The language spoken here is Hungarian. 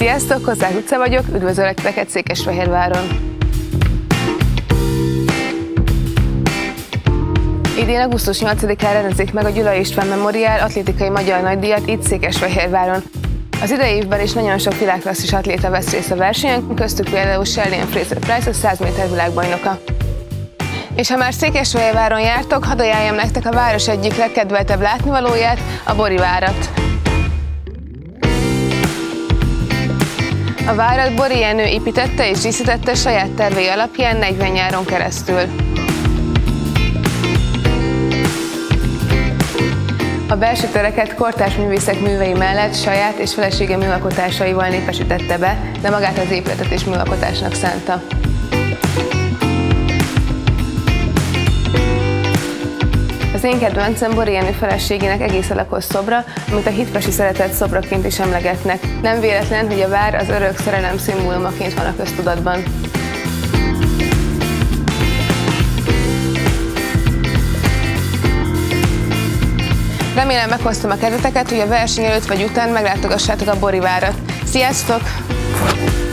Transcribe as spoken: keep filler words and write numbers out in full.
Sziasztok, Kozák utca vagyok, üdvözöllek titeket Székesfehérváron. Idén augusztus nyolcadikán rendezik meg a Gyulai István Memoriál atlétikai magyar nagydíjat itt Székesfehérváron. Az idei évben is nagyon sok világklasszis atléta vesz részt a versenyen, köztük például Sherlyn Fraser-Pryce, a száz méter világbajnoka. És ha már Székesfehérváron jártok, hadd ajánljam nektek a város egyik legkedveltebb látnivalóját, a Bori várat. A várat Bori Jenő építette és díszítette saját tervei alapján negyven nyáron keresztül. A belső tereket kortárs művészek művei mellett saját és felesége műalkotásaival népesítette be, de magát az épületet is műalkotásnak szánta. Az én kedvencem Bori Jenő feleségének egész alakos szobra, amit a hitpesi szeretet szobraként is emlegetnek. Nem véletlen, hogy a vár az örök szerelem szimbólumaként van a köztudatban. Remélem meghoztam a kedveteket, hogy a verseny előtt vagy után meglátogassátok a Bori várat. Sziasztok!